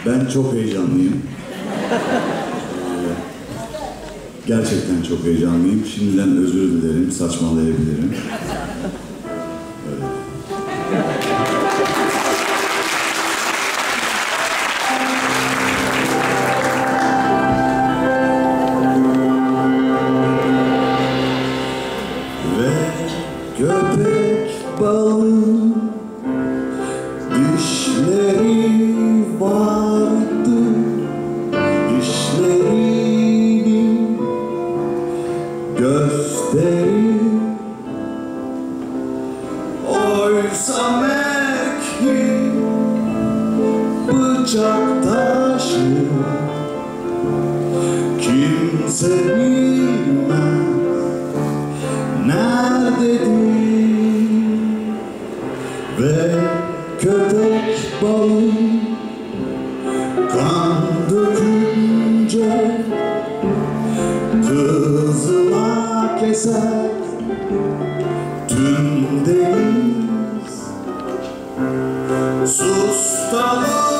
Ben çok heyecanlıyım. Gerçekten çok heyecanlıyım. Şimdiden özür dilerim, saçmalayabilirim. Öyle. Ve köpek balığı dişleri vardı, dişlerinin gösteri. Oysa mekki bıçak taşı, kimse bilmez nerededir. Ve köpek balığı kan dökünce kızıla keser tüm deniz. Sus da